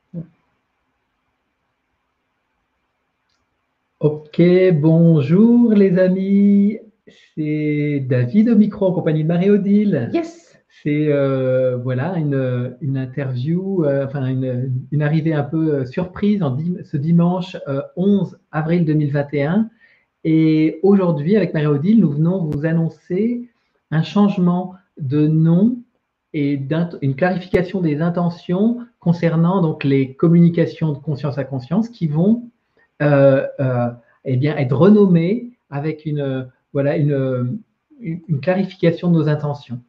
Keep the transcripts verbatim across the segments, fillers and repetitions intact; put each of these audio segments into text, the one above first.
Ok, bonjour les amis, c'est David au micro en compagnie de Marie-Odile. Yes. C'est euh, voilà une, une interview, euh, enfin une, une arrivée un peu euh, surprise en dim- ce dimanche euh, onze avril deux mille vingt Et un. Et aujourd'hui, avec Marie-Odile, nous venons vous annoncer un changement de nom et d'int- une clarification des intentions concernant donc les communications de conscience à conscience qui vont euh, euh, eh bien, être renommées avec une, voilà, une, une, une clarification de nos intentions.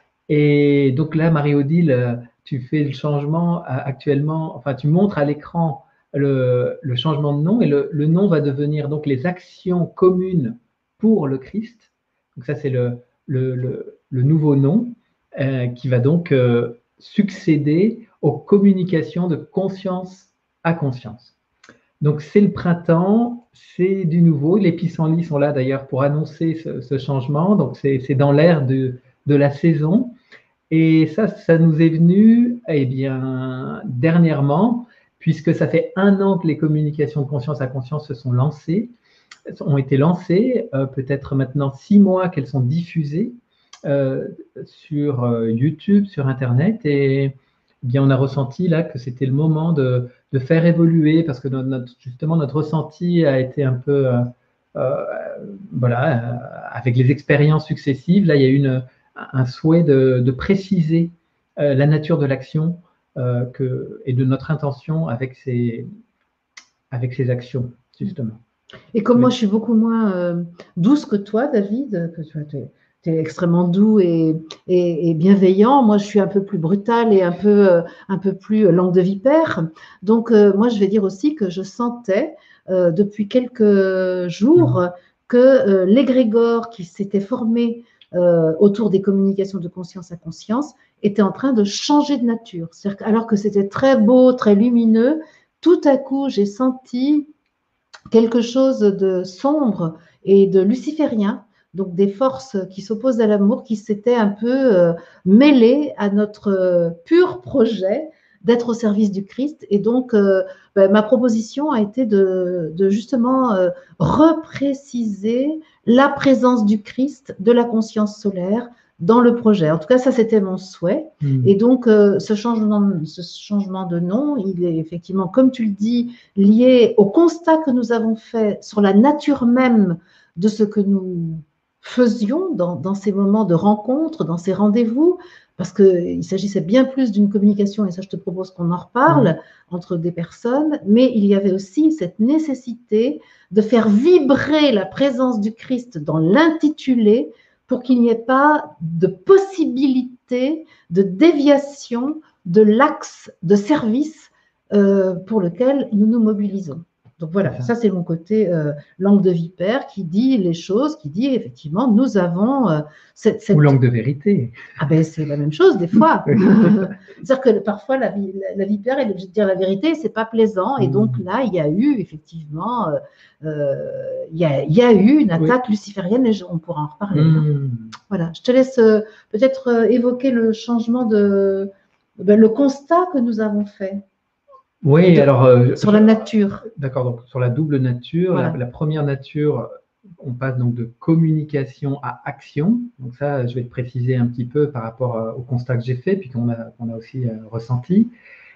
Et donc là, Marie-Odile, euh, tu fais le changement euh, actuellement, enfin, tu montres à l'écran le, le changement de nom et le, le nom va devenir donc les actions communes pour le Christ. Donc ça, c'est le, le, le, le nouveau nom euh, qui va donc euh, succéder aux communications de conscience à conscience. Donc c'est le printemps, c'est du nouveau. Les pissenlits sont là d'ailleurs pour annoncer ce, ce changement. Donc c'est c'est dans l'air de, de la saison. Et ça, ça nous est venu, eh bien, dernièrement, puisque ça fait un an que les communications de conscience à conscience se sont lancées, ont été lancées, euh, peut-être maintenant six mois qu'elles sont diffusées euh, sur euh, YouTube, sur Internet, et eh bien, on a ressenti là que c'était le moment de, de faire évoluer, parce que notre, notre- justement notre ressenti a été un peu, euh, euh, voilà, euh, avec les expériences successives, là il y a eu une, un souhait de, de préciser euh, la nature de l'action euh, que, et de notre intention avec ces, avec ces actions, justement. Et comme moi, je suis beaucoup moins euh, douce que toi, David, que tu es, es extrêmement doux et, et- et bienveillant. Moi, je suis un peu plus brutale et un peu, euh, un peu plus langue de vipère. Donc, euh, moi, je vais dire aussi que je sentais euh, depuis quelques jours Mhm. que euh, l'égrégore qui s'était formé euh, autour des communications de conscience à conscience était en train de changer de nature. C'est-à-dire que- alors que c'était très beau, très lumineux, tout à coup, j'ai senti quelque chose de sombre et de luciférien, donc des forces qui s'opposent à l'amour, qui s'étaient un peu euh, mêlées à notre euh, pur projet d'être au service du Christ. Et donc, euh, ben, ma proposition a été de, de justement euh, repréciser la présence du Christ, de la conscience solaire dans le projet. En tout cas, ça, c'était mon souhait. Et Mhm. donc, euh, ce, changement, ce changement de nom, il est effectivement, comme tu le dis, lié au constat que nous avons fait sur la nature même de ce que nous faisions dans, dans ces moments de rencontre, dans ces rendez-vous, parce qu'il s'agissait bien plus d'une communication, et ça je te propose qu'on en reparle, Mhm. entre des personnes, mais il y avait aussi cette nécessité de faire vibrer la présence du Christ dans l'intitulé pour qu'il n'y ait pas de possibilité de déviation de l'axe de service euh, pour lequel nous nous mobilisons. Donc C'est voilà, ça. ça c'est mon côté euh, langue de vipère qui dit les choses, qui dit effectivement nous avons euh, cette, Ou cette, langue de vérité. ah ben c'est la même chose des fois. Oui, c'est ça. C'est-à-dire que parfois la, la, la, vipère est obligée de dire la vérité, c'est pas plaisant. Et donc Mhm. là, il y a eu effectivement, euh, euh, il, y a, il y a eu une Oui. attaque luciférienne et on pourra en reparler. Hein. Mhm. Voilà, je te laisse euh, peut-être euh, évoquer le changement de, ben, le constat que nous avons fait Oui, de, alors, euh, sur je- la nature. d'accord, donc sur la double nature, la, Voilà. la première nature, on passe donc de communication à action. Donc ça, je vais te préciser un petit peu par rapport euh, au constat que j'ai fait, puis qu'on a, qu'on a aussi euh, ressenti.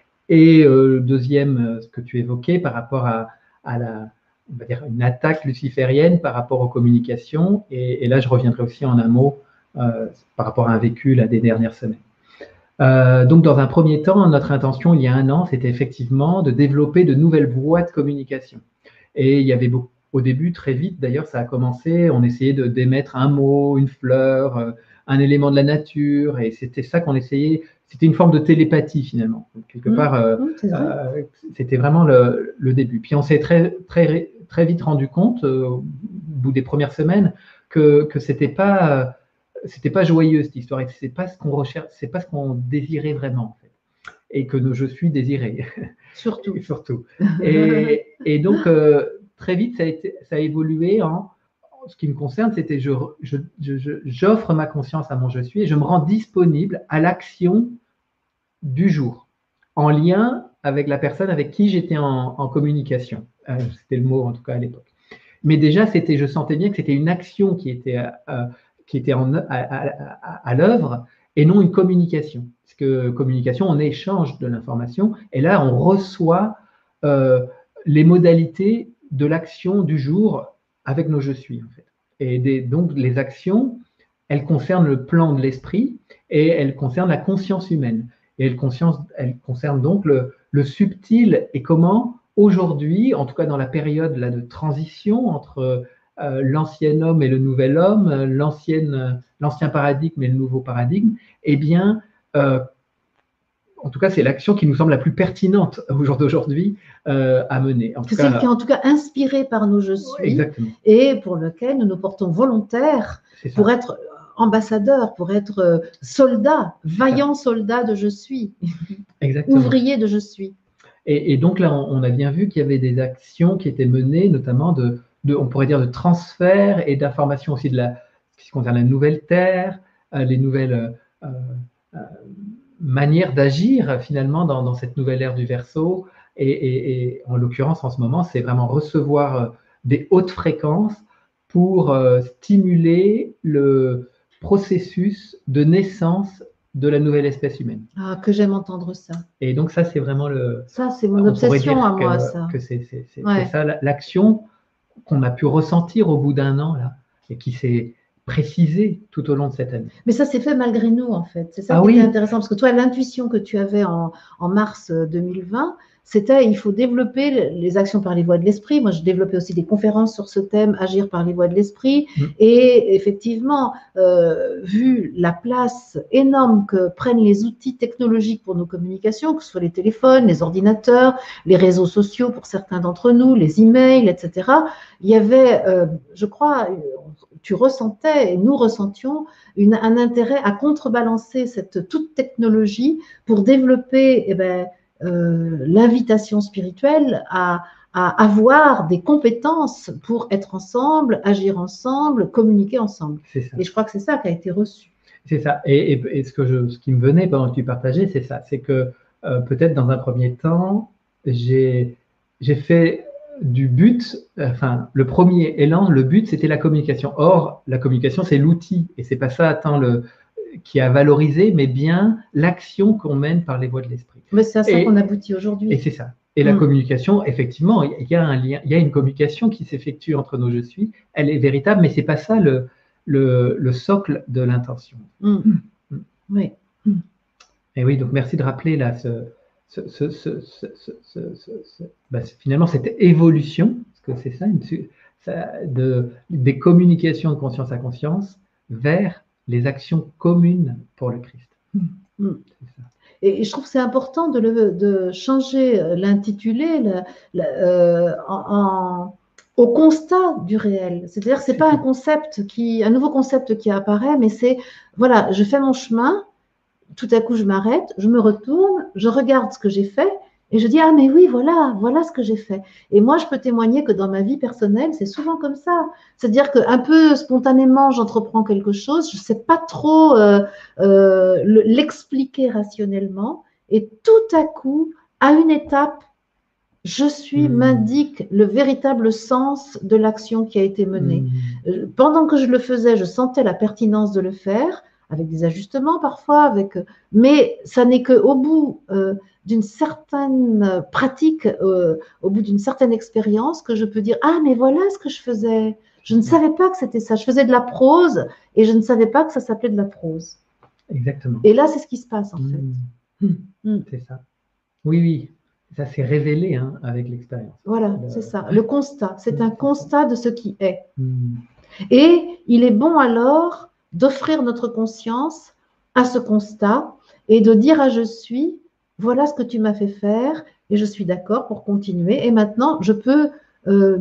Et euh, deuxième, euh, ce que tu évoquais par rapport à, à la, on va dire, une attaque luciférienne par rapport aux communications. Et, et là, je reviendrai aussi en un mot euh, par rapport à un vécu là, des dernières semaines. Euh, donc, dans un premier temps, notre intention, il y a un an, c'était effectivement de développer de nouvelles voies de communication. Et il y avait beaucoup, au début, très vite, d'ailleurs, ça a commencé, on essayait de d'émettre un mot, une fleur, euh, un élément de la nature, et c'était ça qu'on essayait. C'était une forme de télépathie finalement. Donc, quelque Mmh, part, euh, mmh, c'est vrai. euh, c'était vraiment le, le début. Puis on s'est très, très, très vite rendu compte, euh, au bout des premières semaines, que que c'était pas, euh, c'était pas joyeux cette histoire, et que c'est pas ce qu'on recherche, c'est pas ce qu'on désirait vraiment en fait, et que je suis désiré. Surtout. Surtout. Et, et donc, euh, très vite, ça a, été, ça a évolué en, ce qui me concerne, c'était je, je, je, j'offre ma conscience à mon je suis et je me rends disponible à l'action du jour, en lien avec la personne avec qui j'étais en, en communication. Euh, c'était le mot en tout cas à l'époque. Mais déjà, c'était, je sentais bien que c'était une action qui était, euh, qui était en, à, à, à, à l'œuvre et non une communication. Parce que communication, on échange de l'information et là, on reçoit euh, les modalités de l'action du jour avec nos je suis en fait. Et des, donc, les actions, elles concernent le plan de l'esprit et elles concernent la conscience humaine. Et elles, conscience, elles concernent donc le, le subtil et comment aujourd'hui, en tout cas dans la période là, de transition entre euh, l'ancien homme et le nouvel homme, l'ancienne, l'ancien paradigme et le nouveau paradigme, eh bien, euh, en tout cas, c'est l'action qui nous semble la plus pertinente au jour d'aujourd'hui euh, à mener. C'est celle qui est en tout cas inspirée par nos je suis exactement. Et pour lequel nous nous portons volontaires pour être ambassadeurs, pour être soldats, vaillants soldats de je suis, exactement. Ouvriers de je suis. Et, et donc là, on, on a bien vu qu'il y avait des actions qui étaient menées, notamment de, de on pourrait dire, de transfert et d'information aussi de la, ce qui concerne la nouvelle terre, euh, les nouvelles euh, euh, manières d'agir finalement dans, dans cette nouvelle ère du Verseau. Et, et, et en l'occurrence, en ce moment, c'est vraiment recevoir euh, des hautes fréquences pour euh, stimuler le processus de naissance de la nouvelle espèce humaine. Ah, que j'aime entendre ça. Et donc ça, c'est vraiment le... Ça, c'est mon obsession à moi, que, ça. Que c'est ouais. ça l'action qu'on a pu ressentir au bout d'un an, là, et qui s'est précisée tout au long de cette année. Mais ça s'est fait malgré nous, en fait. C'est ça ah qui oui. est intéressant, parce que toi, l'intuition que tu avais en, en mars deux mille vingt, c'était il faut développer les actions par les voies de l'esprit. Moi, je développais aussi des conférences sur ce thème, agir par les voies de l'esprit. Mmh. Et effectivement, euh, vu la place énorme que prennent les outils technologiques pour nos communications, que ce soit les téléphones, les ordinateurs, les réseaux sociaux pour certains d'entre nous, les emails, et cetera, il y avait, euh, je crois, tu ressentais, et nous ressentions, une, un intérêt à contrebalancer cette toute technologie pour développer eh ben, euh, l'invitation spirituelle à, à avoir des compétences pour être ensemble, agir ensemble, communiquer ensemble. Et je crois que c'est ça qui a été reçu. C'est ça. Et, et, et ce, que je, ce qui me venait pendant que tu partageais, c'est ça. C'est que euh, peut-être dans un premier temps, j'ai fait du but, enfin, le premier élan, le but, c'était la communication. Or, la communication, c'est l'outil. Et c'est pas ça, attends, le, qui a valorisé, mais bien l'action qu'on mène par les voies de l'esprit. Mais c'est à ça qu'on aboutit aujourd'hui. Et c'est ça. Et mmh. la communication, effectivement, il y a un lien, il y a une communication qui s'effectue entre nos je suis. Elle est véritable, mais c'est pas ça le, le, le socle de l'intention. Mmh. Mmh. Oui. Mmh. Et oui, donc merci de rappeler là ce, ce, ce, ce, ce, ce, ce, ce bah, finalement cette évolution, parce que c'est ça, une, ça de, des communications de conscience à conscience vers les actions communes pour le Christ. Mmh. C'est ça. Et je trouve que c'est important de, le, de changer l'intitulé euh, en, en, au constat du réel. C'est-à-dire que ce n'est pas un concept qui, un nouveau concept qui apparaît, mais c'est, voilà, je fais mon chemin, tout à coup je m'arrête, je me retourne, je regarde ce que j'ai fait et je dis, ah mais oui, voilà, voilà ce que j'ai fait. Et moi, je peux témoigner que dans ma vie personnelle, c'est souvent comme ça. C'est-à-dire qu'un peu spontanément, j'entreprends quelque chose, je ne sais pas trop euh, euh, l'expliquer rationnellement et tout à coup, à une étape, je suis, mmh. m'indique le véritable sens de l'action qui a été menée. Mmh. Pendant que je le faisais, je sentais la pertinence de le faire, avec des ajustements parfois, avec, mais ça n'est qu'au bout euh, d'une certaine pratique, euh, au bout d'une certaine expérience, que je peux dire « Ah, mais voilà ce que je faisais. Je ne savais pas que c'était ça. Je faisais de la prose et je ne savais pas que ça s'appelait de la prose. » Exactement. Et là, c'est ce qui se passe en fait. Mmh. Mmh. C'est ça. Oui, oui. Ça s'est révélé hein, avec l'expérience. Voilà, le... c'est ça. Le constat. C'est un constat de ce qui est. Mmh. Et il est bon alors d'offrir notre conscience à ce constat et de dire à je suis, voilà ce que tu m'as fait faire et je suis d'accord pour continuer. Et maintenant, je peux euh,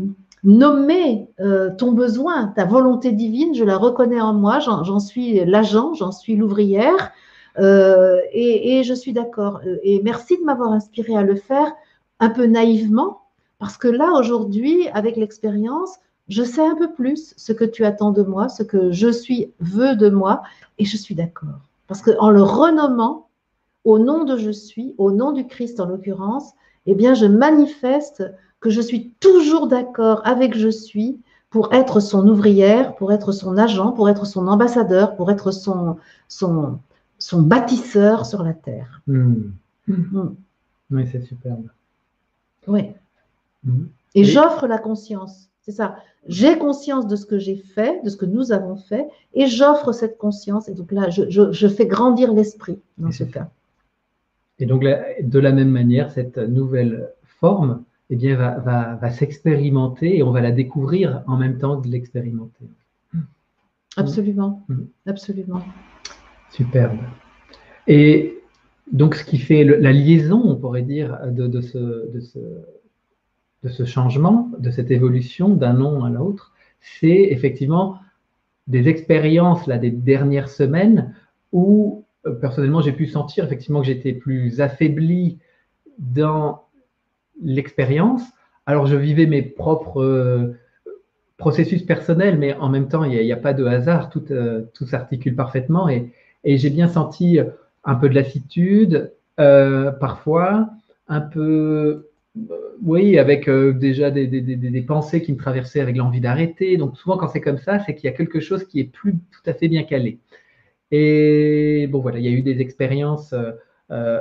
nommer euh, ton besoin, ta volonté divine, je la reconnais en moi, j'en suis l'agent, j'en suis l'ouvrière euh, et, et je suis d'accord. Et merci de m'avoir inspiré à le faire un peu naïvement parce que là, aujourd'hui, avec l'expérience, je sais un peu plus ce que tu attends de moi, ce que je suis veux de moi, et je suis d'accord. Parce qu'en le renommant, au nom de je suis, au nom du Christ en l'occurrence, eh bien, je manifeste que je suis toujours d'accord avec je suis pour être son ouvrière, pour être son agent, pour être son ambassadeur, pour être son, son, son bâtisseur sur la terre. Mmh. Mm. Oui, c'est superbe. Oui. Mmh. Et, Et j'offre la conscience. C'est ça. J'ai conscience de ce que j'ai fait, de ce que nous avons fait, et j'offre cette conscience. Et donc là, je, je, je fais grandir l'esprit dans ce cas. Et donc, la, de la même manière, cette nouvelle forme eh bien, va, va, va s'expérimenter et on va la découvrir en même temps de l'expérimenter. Absolument. Mmh. Absolument. Superbe. Et donc, ce qui fait le, la liaison, on pourrait dire, de, de, ce, de, ce, de ce changement, de cette évolution d'un nom à l'autre, c'est effectivement des expériences là, des dernières semaines où, euh, personnellement, j'ai pu sentir effectivement que j'étais plus affaibli dans l'expérience. Alors, je vivais mes propres euh, processus personnels, mais en même temps, il n'y a, a pas de hasard, tout, euh, tout s'articule parfaitement et, et j'ai bien senti un peu de lassitude, euh, parfois, un peu, euh, oui, avec euh, déjà des, des, des, des pensées qui me traversaient avec l'envie d'arrêter. Donc souvent, quand c'est comme ça, c'est qu'il y a quelque chose qui est plus tout à fait bien calé. Et bon, voilà, il y a eu des expériences euh, euh,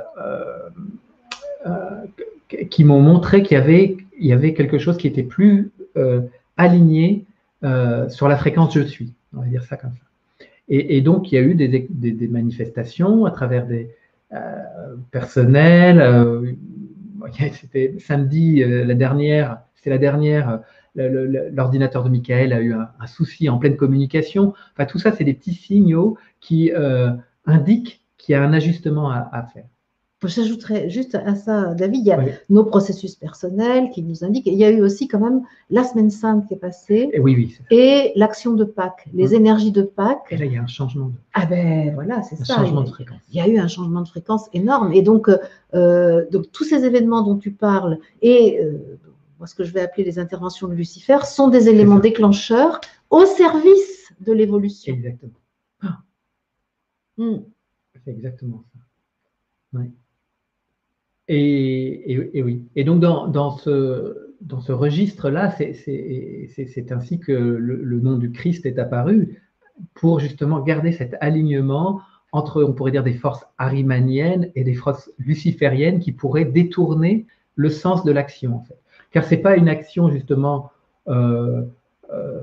euh, qui m'ont montré qu'il y avait, il y avait quelque chose qui était plus euh, aligné euh, sur la fréquence je suis. On va dire ça comme ça. Et, et donc, il y a eu des, des, des manifestations à travers des euh, personnels. Euh, c'était samedi, euh, la dernière, c'était la dernière, l'ordinateur de Michael a eu un, un, souci en pleine communication. Enfin, tout ça, c'est des petits signaux qui euh, indiquent qu'il y a un ajustement à, à faire. J'ajouterais juste à ça, David, il y a oui. nos processus personnels qui nous indiquent. Il y a eu aussi quand même la semaine sainte qui est passée et, oui, oui, et l'action de Pâques, les mmh. énergies de Pâques. Et là, il y a un changement. De... Ah ben voilà, c'est ça. Un changement il, de fréquence. Il y a eu un changement de fréquence énorme. Et donc, euh, donc tous ces événements dont tu parles et euh, moi, ce que je vais appeler les interventions de Lucifer sont des éléments déclencheurs au service de l'évolution. Exactement. Ah. Mmh. C'est exactement ça. Oui. Et, et, et oui. Et donc, dans, dans ce, dans ce registre-là, c'est ainsi que le, le nom du Christ est apparu pour justement garder cet alignement entre, on pourrait dire, des forces arimaniennes et des forces lucifériennes qui pourraient détourner le sens de l'action, en fait. Car ce n'est pas une action, justement, euh, euh,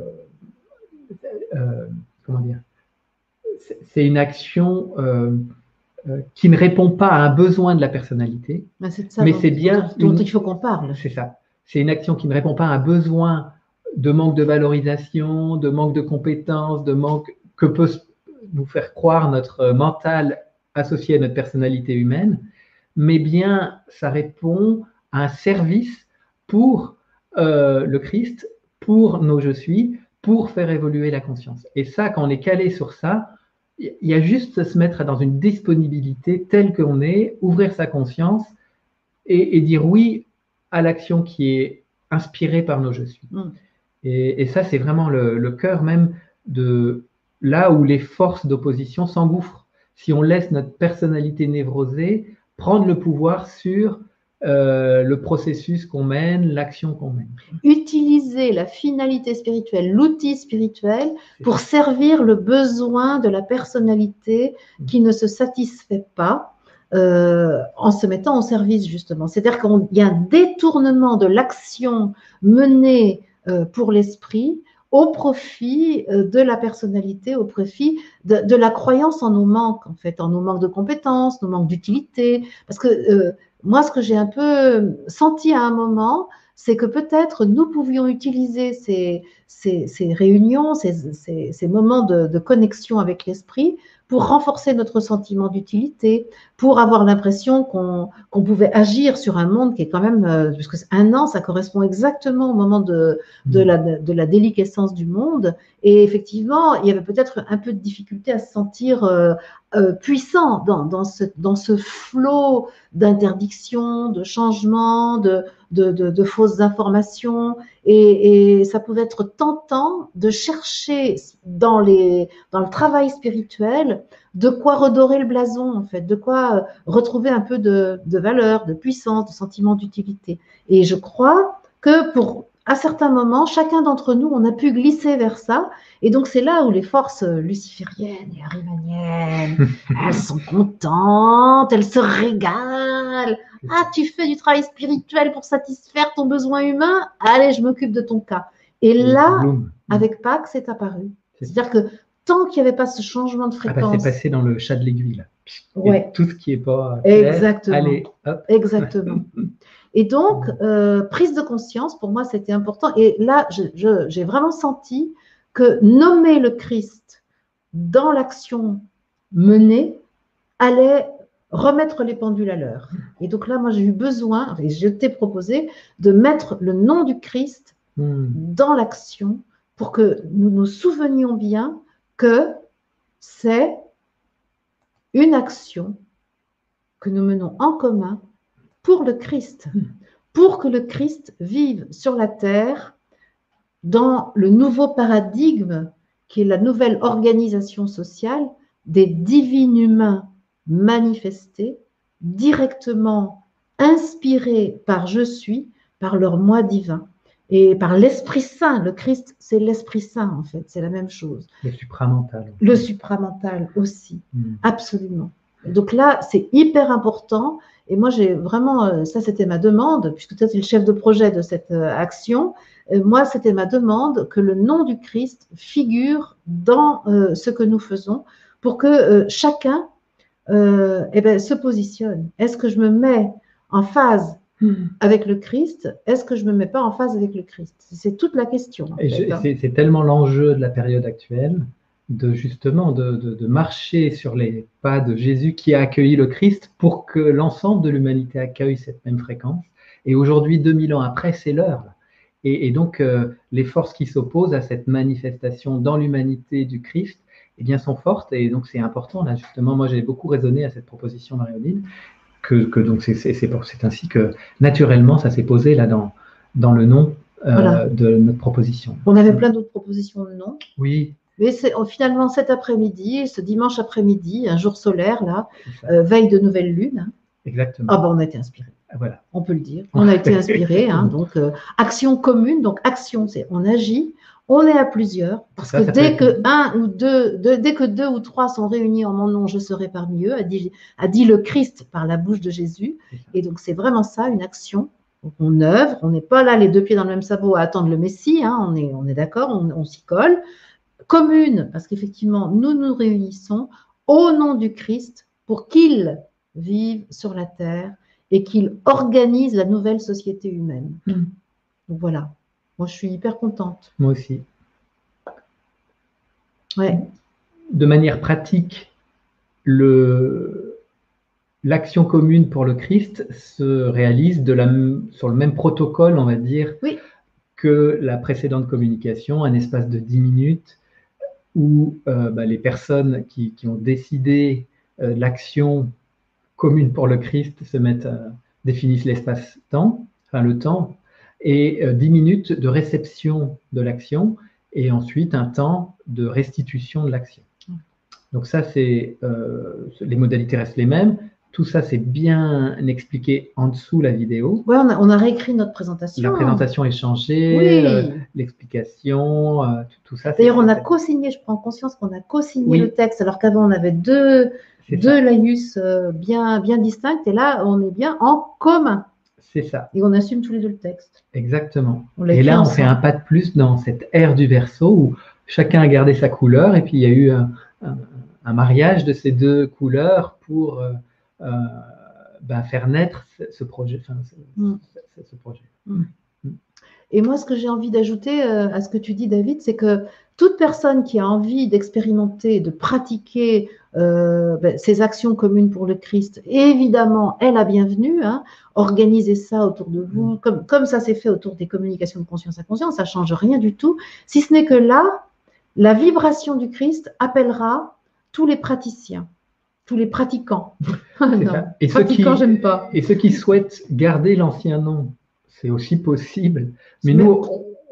euh, comment dire, c'est une action euh, euh, qui ne répond pas à un besoin de la personnalité, ben ça, mais c'est bien dont, dont une, il faut qu'on parle. C'est ça. C'est une action qui ne répond pas à un besoin de manque de valorisation, de manque de compétences, de manque que peut nous faire croire notre mental associé à notre personnalité humaine, mais bien ça répond à un service pour euh, le Christ, pour nos je suis, pour faire évoluer la conscience. Et ça, quand on est calé sur ça, il y a juste à se mettre dans une disponibilité telle qu'on est, ouvrir sa conscience et, et dire oui à l'action qui est inspirée par nos je suis. Mm. Et, et ça, c'est vraiment le, le cœur même de là où les forces d'opposition s'engouffrent. Si on laisse notre personnalité névrosée prendre le pouvoir sur euh, le processus qu'on mène, l'action qu'on mène. Utiliser la finalité spirituelle, l'outil spirituel pour ça. Servir le besoin de la personnalité qui ne se satisfait pas euh, en se mettant au service justement. C'est-à-dire qu'il y a un détournement de l'action menée euh, pour l'esprit au profit de la personnalité, au profit de, de la croyance en nos manques, en fait, en nos manques de compétences, nos manques d'utilité. Parce que euh, moi, ce que j'ai un peu senti à un moment, c'est que peut-être nous pouvions utiliser ces, ces, ces réunions, ces, ces, ces moments de, de connexion avec l'esprit pour renforcer notre sentiment d'utilité, pour avoir l'impression qu'on qu'on pouvait agir sur un monde qui est quand même, euh, puisque un an, ça correspond exactement au moment de, de, la, de la déliquescence du monde. Et effectivement, il y avait peut-être un peu de difficulté à se sentir euh, euh, puissant dans, dans, ce, dans ce flot d'interdiction, de changement, de, de, de, de fausses informations. Et, et ça pouvait être tentant de chercher dans, les, dans le travail spirituel de quoi redorer le blason, en fait, de quoi retrouver un peu de, de valeur, de puissance, de sentiment d'utilité. Et je crois que pour, à certains moments, chacun d'entre nous, on a pu glisser vers ça. Et donc, c'est là où les forces lucifériennes et arivaniennes, elles sont contentes, elles se régalent. Ah, tu fais du travail spirituel pour satisfaire ton besoin humain? Allez, je m'occupe de ton cas. Et là, avec Pâques, c'est apparu. C'est-à-dire que tant qu'il n'y avait pas ce changement de fréquence… Ah bah c'est passé dans le chat de l'aiguille, là. Ouais. Tout ce qui n'est pas… Exactement. Allez, hop. Exactement. Et donc, euh, prise de conscience, pour moi, c'était important. Et là, je, je, j'ai vraiment senti que nommer le Christ dans l'action menée allait remettre les pendules à l'heure. Et donc là, moi, j'ai eu besoin, et je t'ai proposé, de mettre le nom du Christ mmh. dans l'action pour que nous nous souvenions bien que c'est une action que nous menons en commun pour le Christ, pour que le Christ vive sur la terre dans le nouveau paradigme qui est la nouvelle organisation sociale des divins humains manifestés, directement inspirés par je suis, par leur moi divin et par l'Esprit Saint. Le Christ, c'est l'Esprit Saint en fait, c'est la même chose. Le supramental. Le supramental aussi, mmh. absolument. Donc là, c'est hyper important. Et moi, j'ai vraiment, ça c'était ma demande, puisque tu es le chef de projet de cette action. Moi, c'était ma demande que le nom du Christ figure dans euh, ce que nous faisons pour que euh, chacun euh, eh ben, se positionne. Est-ce que je me mets en phase avec le Christ? Est-ce que je ne me mets pas en phase avec le Christ? C'est toute la question. En Et fait, je, hein. c'est, c'est tellement l'enjeu de la période actuelle, de justement de, de, de marcher sur les pas de Jésus qui a accueilli le Christ pour que l'ensemble de l'humanité accueille cette même fréquence. Et aujourd'hui, deux mille ans après, c'est l'heure. Et, et donc, euh, les forces qui s'opposent à cette manifestation dans l'humanité du Christ, eh bien, sont fortes. Et donc, c'est important. Là, justement, moi, j'ai beaucoup raisonné à cette proposition, Marie-Odile, que, que donc c'est, c'est, c'est, c'est ainsi que naturellement, ça s'est posé là dans, dans le nom euh, voilà. de notre proposition. On avait plein d'autres propositions de noms. Oui. Mais c'est, finalement, cet après-midi, ce dimanche après-midi, un jour solaire, là, euh, veille de nouvelle lune. Hein. Exactement. Ah ben, on a été inspirés. Voilà. On peut le dire. On a été inspirés. Hein, donc, euh, action commune. Donc, action, c'est on agit. On est à plusieurs. Parce ça, que ça dès que un ou deux, de, dès que deux ou trois sont réunis en mon nom, je serai parmi eux, a dit, a dit le Christ par la bouche de Jésus. Et donc, c'est vraiment ça, une action. Donc, on œuvre. On n'est pas là, les deux pieds dans le même sabot, à attendre le Messie. Hein, on est, on est d'accord. On, on s'y colle. Commune, parce qu'effectivement, nous nous réunissons au nom du Christ pour qu'il vive sur la terre et qu'il organise la nouvelle société humaine. Mmh. Donc voilà, moi je suis hyper contente. Moi aussi. Ouais. De manière pratique, le, l'action commune pour le Christ se réalise de la, sur le même protocole, on va dire, oui. que la précédente communication, un espace de dix minutes, où euh, bah, les personnes qui, qui ont décidé euh, l'action commune pour le Christ se mettent, euh, définissent l'espace-temps, enfin le temps, et euh, dix minutes de réception de l'action, et ensuite un temps de restitution de l'action. Donc ça, c'est euh, les modalités restent les mêmes. Tout ça, c'est bien expliqué en dessous la vidéo. Oui, on a, on a réécrit notre présentation. La présentation est changée, oui. euh, l'explication, euh, tout, tout ça. D'ailleurs, on a co-signé, je prends conscience qu'on a co-signé oui. le texte, alors qu'avant, on avait deux, deux laïus euh, bien, bien distincts, et là, on est bien en commun. C'est ça. Et on assume tous les deux le texte. Exactement. Et là, on fait un pas de plus dans cette ère du Verseau où chacun a gardé sa couleur, et puis il y a eu un, un, un mariage de ces deux couleurs pour... Euh, Euh, bah, faire naître ce, ce projet. Enfin, ce, mm. ce, ce projet. Mm. Mm. Et moi, ce que j'ai envie d'ajouter euh, à ce que tu dis, David, c'est que toute personne qui a envie d'expérimenter, de pratiquer euh, ben, ces actions communes pour le Christ, évidemment, est la bienvenue. Hein, organisez ça autour de vous, mm. comme, comme ça s'est fait autour des communications de conscience à conscience, ça ne change rien du tout, si ce n'est que là, la vibration du Christ appellera tous les praticiens. Tous les pratiquants. non, et pratiquants, qui, j'aime pas. Et ceux qui souhaitent garder l'ancien nom, c'est aussi possible. Mais nous,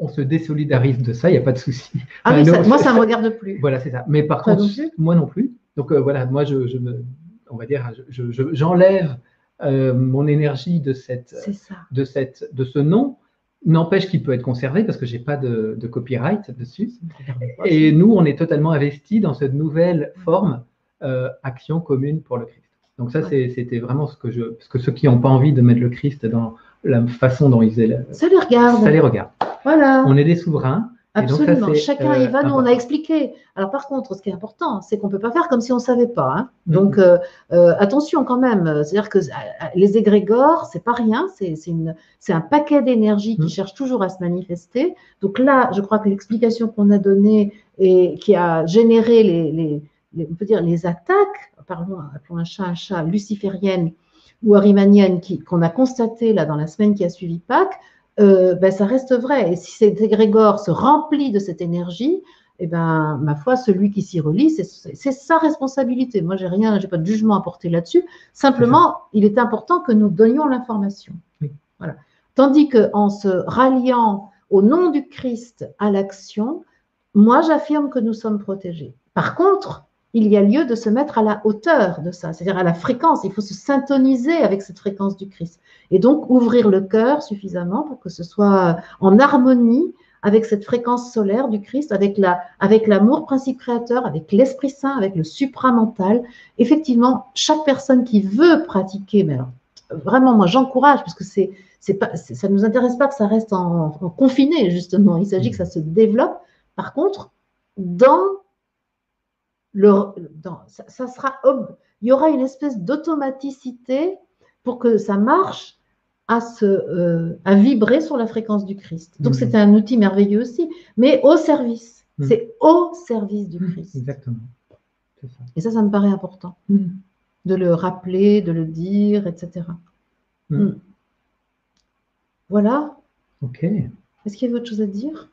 on se désolidarise de ça, il n'y a pas de souci. Ah Enfin, oui, nous, ça- moi, ça ne me regarde plus. Voilà, c'est ça. Mais par Toi contre, non plus? moi non plus. Donc euh, voilà, moi, je, je me, on va dire, je- je- j'enlève euh, mon énergie de, cette, C'est ça. de, cette, de ce nom. N'empêche qu'il peut être conservé parce que j'ai pas de, de copyright dessus. Ça me regarde pas, Et ça. nous, on est totalement investis dans cette nouvelle forme, euh, action commune pour le Christ. Donc ça, Ouais. c'est- c'était vraiment ce que je... Parce que ceux qui n'ont pas envie de mettre le Christ dans la façon dont ils faisaient, Ça les regarde. ça les regarde. Voilà. On est des souverains. Et donc ça, Absolument. c'est, Chacun y euh, va. Nous, on a important. expliqué. Alors, par contre, ce qui est important, c'est qu'on ne peut pas faire comme si on ne savait pas. Hein. Mhm. Donc, euh, euh, attention quand même. C'est-à-dire que euh, les égrégores, c'est pas rien. C'est c'est une- c'est un paquet d'énergie qui Mhm. cherche toujours à se manifester. Donc là, je crois que l'explication qu'on a donnée et qui a généré les, les- les- on peut dire les attaques, parlons, appelons un chat un chat, lucifériennes ou arimaniennes, qui- qu'on a constatées là dans la semaine qui a suivi Pâques, Euh, ben, ça reste vrai. Et si cet égrégore se remplit de cette énergie, eh ben, ma foi, celui qui s'y relie, c'est c'est sa responsabilité. Moi, j'ai rien, j'ai pas de jugement à porter là-dessus. Simplement, il est important que nous donnions l'information. Oui. Voilà. Tandis qu'en se ralliant au nom du Christ à l'action, moi, j'affirme que nous sommes protégés. Par contre, il y a lieu de se mettre à la hauteur de ça, c'est-à-dire à la fréquence. Il faut se syntoniser avec cette fréquence du Christ. Et donc, ouvrir le cœur suffisamment pour que ce soit en harmonie avec cette fréquence solaire du Christ, avec la, avec l'amour principe créateur, avec l'Esprit Saint, avec le supramental. Effectivement, chaque personne qui veut pratiquer, mais alors, vraiment, moi, j'encourage, parce que c'est, c'est pas, c'est, ça ne nous intéresse pas que ça reste en, en confiné, justement. Il s'agit que ça se développe. Par contre, dans le, dans, ça, ça sera, il y aura une espèce d'automaticité pour que ça marche à, se, euh, à vibrer sur la fréquence du Christ. Donc, mmh. c'est un outil merveilleux aussi, mais au service. Mmh. C'est au service du Christ. Exactement. Ça. Et ça, ça me paraît important mmh. de le rappeler, de le dire, et cetera. Mmh. Mmh. Voilà. Ok. Est-ce qu'il y avait autre chose à dire?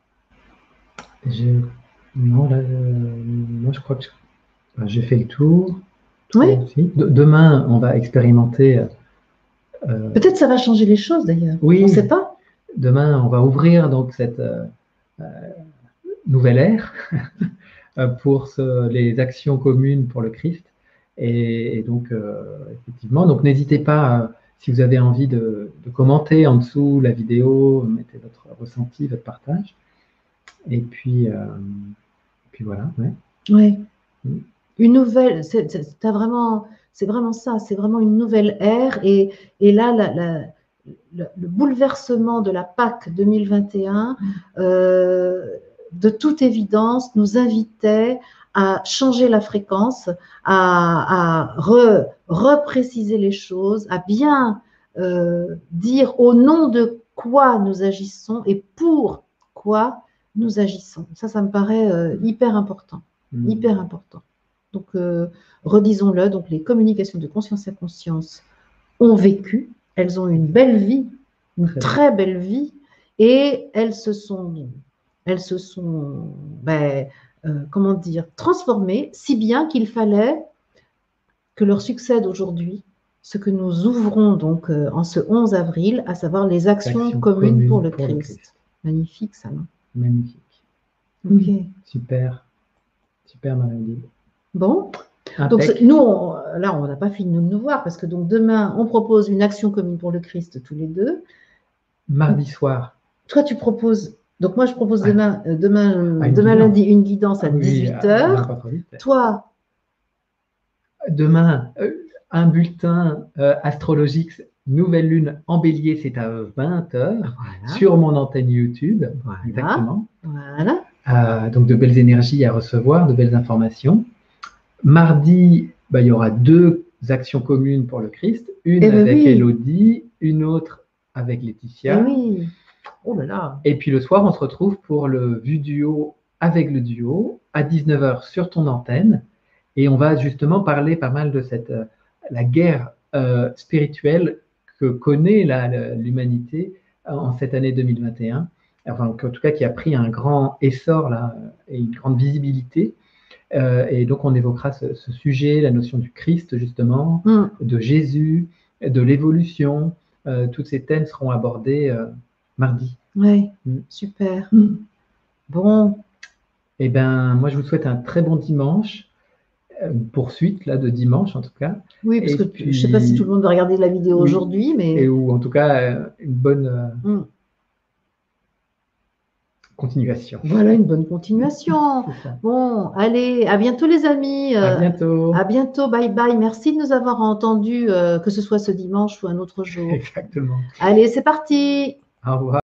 Je... Non, là, euh, moi, je crois que j'ai fait le tour. Oui. De demain, on va expérimenter. Euh, Peut-être ça va changer les choses d'ailleurs. Oui. On ne sait pas. Demain, on va ouvrir donc cette euh, euh, nouvelle ère pour ce, les actions communes pour le Christ. Et, et donc, euh, effectivement, donc n'hésitez pas, euh, si vous avez envie de, de commenter en dessous la vidéo, mettez votre ressenti, votre partage. Et puis, euh, puis voilà. Ouais. Oui. Mm. Une nouvelle, c'est, c'est, t'as vraiment, c'est vraiment ça, c'est vraiment une nouvelle ère. Et, et là, la, la, le, le bouleversement de la Pâques deux mille vingt et un, mmh. euh, de toute évidence, nous invitait à changer la fréquence, à, à re, repréciser les choses, à bien euh, dire au nom de quoi nous agissons et pour quoi nous agissons. Ça, ça me paraît euh, hyper important, mmh. hyper important. Donc, euh, redisons-le, donc les communications de conscience à conscience ont vécu, elles ont une belle vie, une très, très belle vie, et elles se sont, elles se sont, ben, euh, comment dire, transformées, si bien qu'il fallait que leur succède aujourd'hui ce que nous ouvrons donc euh, en ce onze avril, à savoir les actions Action communes commune pour, le, pour Christ. le Christ. Magnifique ça, non? Magnifique. Ok. Super, super Marie-Odile. Bon, donc nous, on, là, on n'a pas fini de nous voir parce que donc demain, on propose une action commune pour le Christ tous les deux. Mardi soir. Toi, tu proposes. Donc moi, je propose ah. demain, euh, demain, ah, demain lundi une guidance à ah, oui, dix-huit heures. Toi. Demain, euh, un bulletin euh, astrologique. Nouvelle lune en bélier, c'est à vingt heures voilà. Sur mon antenne YouTube. Voilà. Exactement. Voilà. Euh, donc de belles énergies à recevoir, de belles informations. Mardi, bah, il y aura deux actions communes pour le Christ, une eh avec ben oui. Élodie, une autre avec Laetitia. Eh oui. Oh là là. Et puis le soir, on se retrouve pour le Vue Duo avec le duo à dix-neuf heures sur ton antenne. Et on va justement parler pas mal de cette, euh, la guerre euh, spirituelle que connaît la, la, l'humanité en cette année deux mille vingt et un. Enfin, en tout cas, qui a pris un grand essor là, et une grande visibilité. Euh, et donc, on évoquera ce, ce sujet, la notion du Christ, justement, mm. de Jésus, de l'évolution. Euh, tous ces thèmes seront abordés euh, mardi. Oui, Mm. super. Mm. Bon, Eh ben, moi, je vous souhaite un très bon dimanche, euh, une poursuite là de dimanche en tout cas, oui, parce et que je ne sais pas si tout le puis monde va regarder la vidéo oui, aujourd'hui, mais et ou en tout cas euh, une bonne euh, mm, continuation. voilà une bonne continuation. C'est ça. Bon, allez, à bientôt les amis. À euh, bientôt. à bientôt, bye bye. Merci de nous avoir entendus, euh, que ce soit ce dimanche ou un autre jour. Exactement. Allez, c'est parti. Au revoir.